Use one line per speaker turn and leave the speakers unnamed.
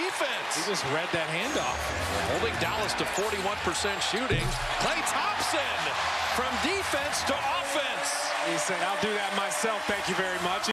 defense.
He just read that handoff.
Holding Dallas to 41% shooting. Klay Thompson from defense to offense.
He said, I'll do that myself. Thank you very much.